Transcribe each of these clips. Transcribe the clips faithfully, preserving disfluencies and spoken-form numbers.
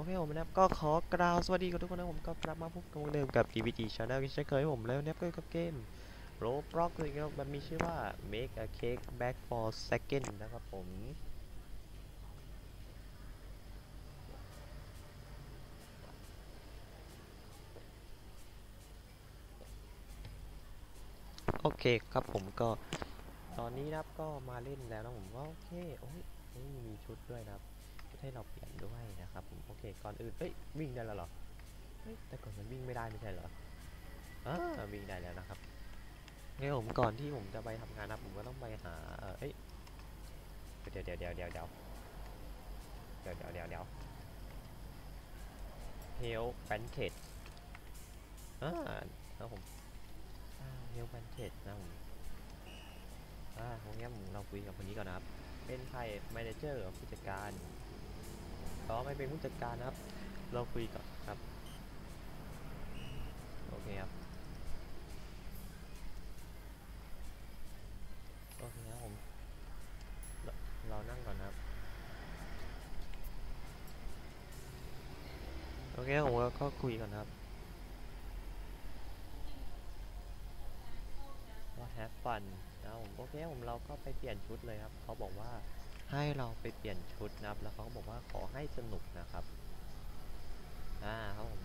เคผมนะครับก็ขอกล่าวสวัสดีกับทุกคนนะผมก็กลับมาพบกันเหมือนเดิมกับ อี วี จี Channel ที่เช่นเคยผมแล้วนะครับก็กับเกม Roblox นะครับมันมีชื่อว่า Make a Cake Back for Second นะครับผมโอเคครับผมก็ตอนนี้นะครับก็มาเล่นแล้วนะผมว่าโอเคโอ้ยมีชุดด้วยนะครับชุดให้เราเปลี่ยนด้วยนะครับผมโอเคก่อนอื่นเอ้ยวิ่งได้แล้วเหรอเฮ้ยแต่ก่อนมันวิ่งไม่ได้ไม่ใช่เหรออ่าวิ่งได้แล้วนะครับงั้นผมก่อนที่ผมจะไปทำงานนะผมก็ต้องไปหาเอ้ยเดี๋ยวเดี๋ยวเดี๋ยวเดี๋ยวเดี๋ยวเดี๋ยวเดี๋ยวเดี๋ยวเดี๋ยวเฮลแพนเค้กอ่าแล้วผมเฮลแพนเค้กนะผมอ่าโอเคผมเราคุยกับคนนี้ก่อนนะครับเป็นใครแมเนเจอร์ผู้จัดการก็ไม่เป็นผู้จัดการนะครับเราคุยก่อนครับโอเคครับโอเคครับผมเราเรานั่งก่อนนะครับโอเคผมก็คุยก่อนนะครับว่า have fun นะผมโอเคผมเราก็ไปเปลี่ยนชุดเลยครับเขาบอกว่าให้เราไปเปลี่ยนชุดนะครับแล้วเขาก็บอกว่าขอให้สนุกนะครับอ่าครับผม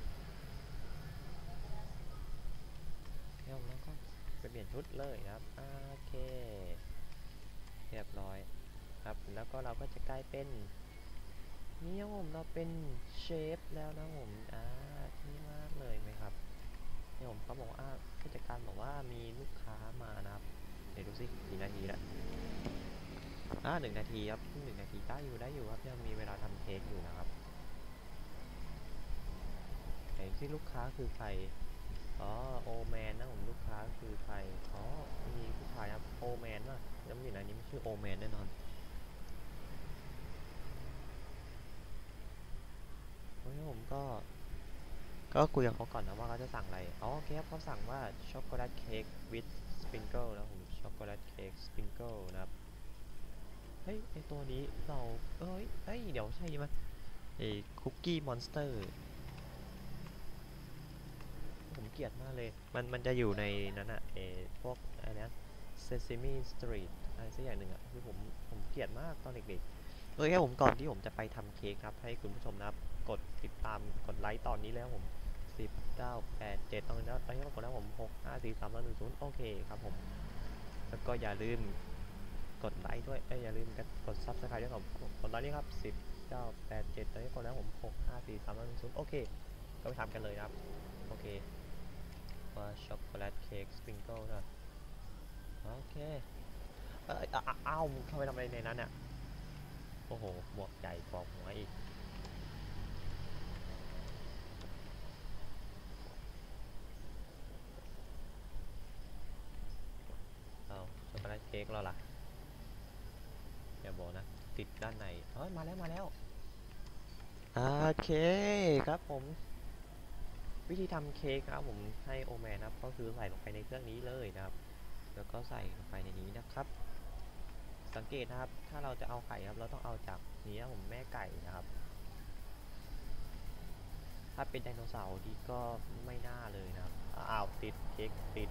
เดี๋ยวเราก็ไปเปลี่ยนชุดเลยนะครับโอเคเรียบร้อยครับแล้วก็เราก็จะกลายเป็นนี่ครับผมเราเป็นเชฟแล้วนะผมอ่าที่มากเลยไหมครับเนี่ยผมเขาบอกว่าผู้จัดการบอกว่ามีลูกค้ามานะครับเดี๋ยวดูสิกี่นาทีละอ่าหนึ่งนาทีครับหนึ่งนาทีได้อยู่ได้อยู่ครับยังมีเวลาทำเค้กอยู่นะครับไหนที่ลูกค้าคือใครอ๋อโอแมนนะผมลูกค้าคือใครอ๋อมีผู้ชายครับโอแมนว่ะแล้วมีอันนี้ไม่ชื่อโอแมนแน่นอนโอเคผมก็ ก็คุยกับเขาก่อนนะว่าเขาจะสั่งอะไรอ๋อโอเคครับเขาสั่งว่าช็อกโกแลตเค้กวิดสปริงเกิลนะผมช็อกโกแลตเค้กสปริงเกิลนะครับเฮ้ยไอตัวนี้เราเอ้ยเอ้ยเดี๋ยวใช่ไหมไอคุกกี้มอนสเตอร์ผมเกลียดมากเลยมันมันจะอยู่ในนั้นอะเอพวกอะไรนะเซซ a มิสตรีทอะไรสักอย่างหนึ่งอะคือผมผมเกลียดมากตอนเด็กๆเลยแค่ผมก่อนที่ผมจะไปทำเค้กครับให้คุณผู้ชมนะครับกดติดตามกดไลค์ตอนนี้แล้วผมสิบเก้าแปดเจ็ดตอนนี้ตอนนี้ปรากฏแล้วผมหกห้าสี่สามสองหนึ่งศูนย์โอเคครับผม แล้วก็อย่าลืมกดไลค์ด้วยเอ้ยอย่าลืมกดซับสไครต์ด้วยครับกดไลค์นี่ครับสิบเก้าแปดเจ็ดตอนนี้กดแล้วผมหกห้าสี่สามสองหนึ่งศูนย์โอเคก็ไปทำกันเลยครับโอเคว่าช็อกโกแลตเค้กสปริงเกิลนะโอเคเอ้ยอ้าวเข้าไปทำอะไรในนั้นเนี่ยโอ้โหหมวกใหญ่กว่าหัวอีกเอาช็อกโกแลตเค้กเราล่ะอย่าบอกนะติดด้านในเฮ้ยมาแล้วมาแล้วโอเคครับผมวิธีทำเค้กครับผมให้โอแมนนะครับก็คือใส่ลงไปในเครื่องนี้เลยนะครับแล้วก็ใส่ลงไปในนี้นะครับ สังเกตนะครับถ้าเราจะเอาไข่ครับเราต้องเอาจากนี้นะผมแม่ไก่นะครับถ้าเป็นไดโนเสาร์ดีก็ไม่น่าเลยนะครับอ้าวติดเค้กติด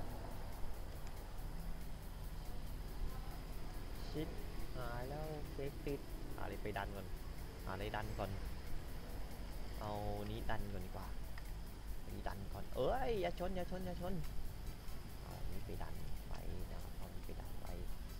ชิดหายแล้วเค้กติดอะไรไปดันก่อนอะไรดันก่อนเอานี้ดันก่อนดีกว่านี้ดันก่อนเอ้ยอย่าชนอย่าชนอย่าชนเอานี้ไปดันไปนะครับเอานี้ไปดันไป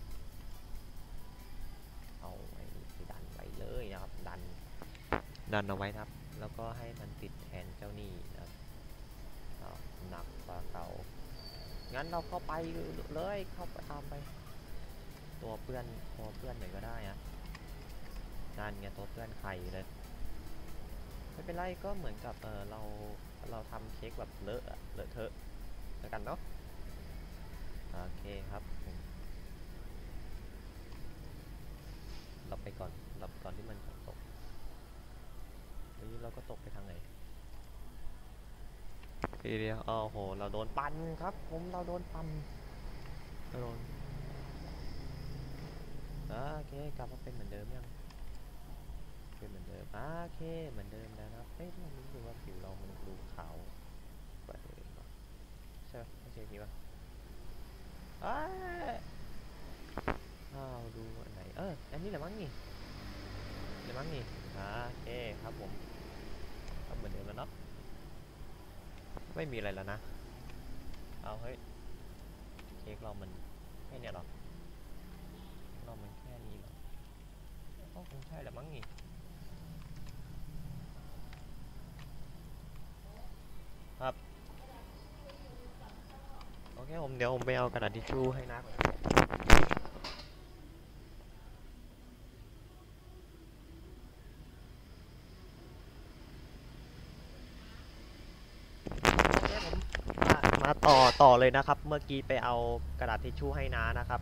เอาไอ้นี้ไปดันไปเลยนะครับดันดันเอาไว้ครับแล้วก็ให้มันติดแทนเจ้านี่นะครับหนักกว่าเก่า งั้นเราเข้าไปเลยเข้าไปตามไปตัวเพื่อนตัวเพื่อนหน่อยก็ได้อะนั่นไงตัวเพื่อนใครเลยไม่เป็นไรก็เหมือนกับเออเราเราทำเค้กแบบเลอะเลอะเทอะแล้วกันเนาะโอเคครับเราไปก่อนเราก่อนที่มันจะตกนี้เราก็ตกไปทางไหนทีเดียวโอ้โหเราโดนปั่นครับผมเราโดนปั่นเราโดนโอเคกลับมาเป็นเหมือนเดิมยังเป็นเหมือนเดิมโอเคเหมือนเดิมค้กนี้ปะอ้ายอ้าวดูอันไหนเอออันนี้แหละมั้งนี่เดี๋ยวมั้งนี่อ่าโอเคครับผมก็เหมือนเดิมแล้วเนาะไม่มีอะไรแล้วนะเอาเฮ้ยเค้กเรามันแค่เนี้ยหรอเรามันแค่นี้เหรอก็คงใช่แหละมั้งนี่ครับโอเคผมเดี๋ยวผมไปเอากระดาษทิชชู่ให้นะก่อนโอเคผมมามาต่อต่อเลยนะครับเมื่อกี้ไปเอากระดาษทิชชู่ให้น้านะครับ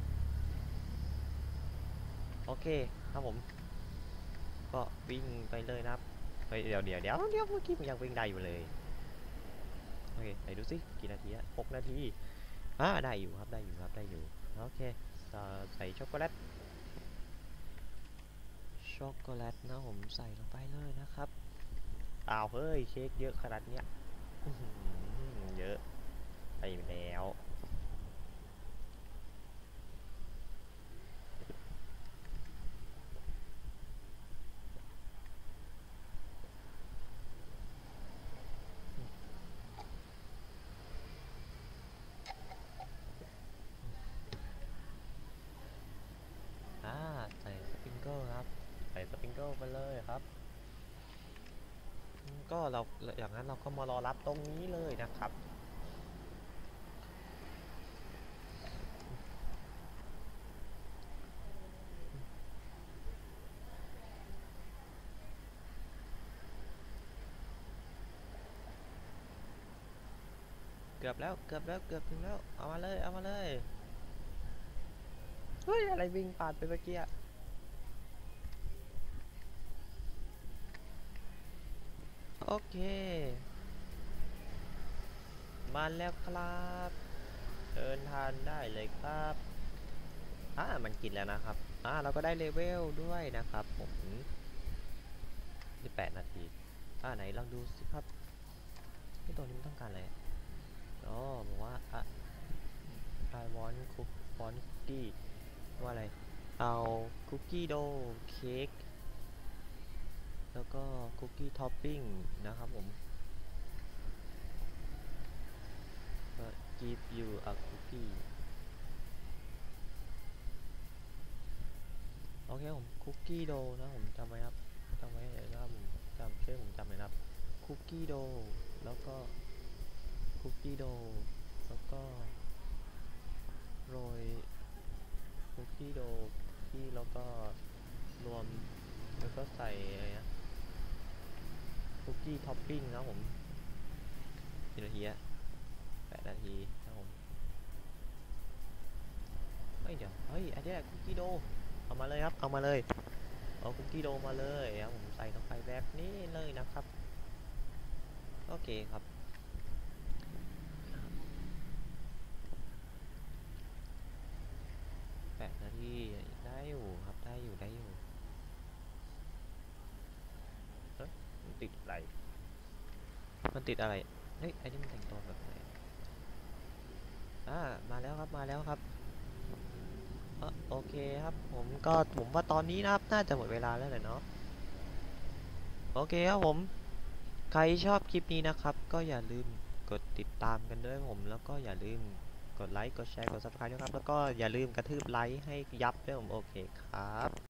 โอเคครับผมก็วิ่งไปเลยนะครับเฮ้ยเดี๋ยวเดี๋ยวเดี๋ยวเดี๋ยวเมื่อกี้ผมยังวิ่งได้อยู่เลยโอเคไหนดูสิกี่นาทีอะหกนาทีอ่าได้อยู่ครับได้อยู่ครับได้อยู่โอเคใส่ช็อกโกแลตช็อกโกแลตนะผมใส่ลงไปเลยนะครับอ้าวเฮ้ยเค้กเยอะขนาดเนี้ยเยอะไปแล้วอ่าใส่สปริงเกิลครับใส่สปริงเกิลไปเลยครับก็เราอย่างนั้นเราก็มารอรับตรงนี้เลยนะครับเกือบแล้วเกือบแล้วเกือบถึงแล้วเอามาเลยเอามาเลยเฮ้ยอะไรวิ่งผ่านไปเมื่อกี้โอเคมาแล้วครับเดินทางได้เลยครับอ่ามันกินแล้วนะครับอ่าเราก็ได้เลเวลด้วยนะครับผมนี่แปดนาทีอ่าไหนลองดูสิครับที่ตัวนี้มันต้องการอะไรอ๋อบอกว่าอ่ะ I want cook want cookie ว่าอะไรเอาคุกกี้โดเค้กแล้วก็คุกกี้ท็อปปิ้งนะครับผมก็ give you a cookie โอเคผมคุกกี้โดนะผมจำไว้ครับจำไว้เลยนะครับผมจำชื่อผมจำเลยนะครับคุกกี้โดแล้วก็คุกกี้โดแล้วก็โรยคุกกี้โดที่แล้วก็รวมแล้วก็ใส่อะไรนะคุกกี้ท็อปปิ้งนะผมกี่นาทีอะแปดนาทีนะผมเฮ้ยเดี๋ยวเฮ้ยอันนี้แหละคุกกี้โดเอามาเลยครับเอามาเลยเอาคุกกี้โดมาเลยครับผมใส่ลงไปแบบนี้เลยนะครับโอเคครับแปดนาทีได้อยู่ครับได้อยู่ได้อยู่เฮ้ยมันติดอะไรมันติดอะไรเฮ้ยไอ้นี่มันแต่งตัวแบบไหนอ่ามาแล้วครับมาแล้วครับเออโอเคครับผมก็ผมว่าตอนนี้นะครับน่าจะหมดเวลาแล้วแหละเนาะโอเคครับผมใครชอบคลิปนี้นะครับก็อย่าลืมกดติดตามกันด้วยผมแล้วก็อย่าลืมกดไลค์กดแชร์กด ซับสไครบ์ ด้วยครับแล้วก็อย่าลืมกระทืบไลค์ให้ยับด้วยผมโอเคครับ